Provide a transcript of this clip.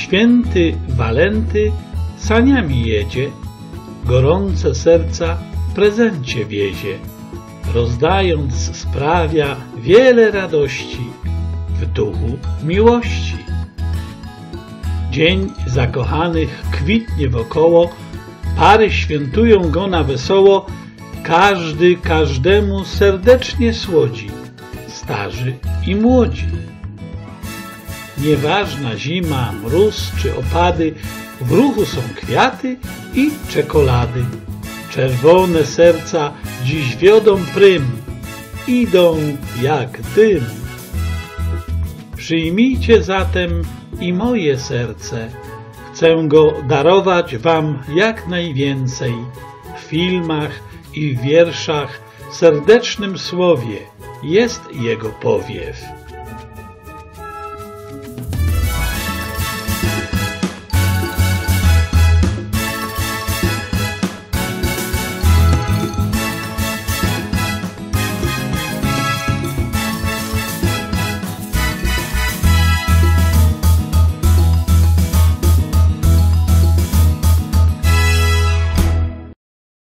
Święty Walenty saniami jedzie, gorące serca w prezencie wiezie, rozdając sprawia wiele radości w duchu miłości. Dzień zakochanych kwitnie wokoło, pary świętują go na wesoło, każdy każdemu serdecznie słodzi, starzy i młodzi. Nieważna zima, mróz czy opady, w ruchu są kwiaty i czekolady. Czerwone serca dziś wiodą prym, idą jak dym. Przyjmijcie zatem i moje serce, chcę go darować wam jak najwięcej. W filmach i w wierszach, w serdecznym słowie jest jego powiew.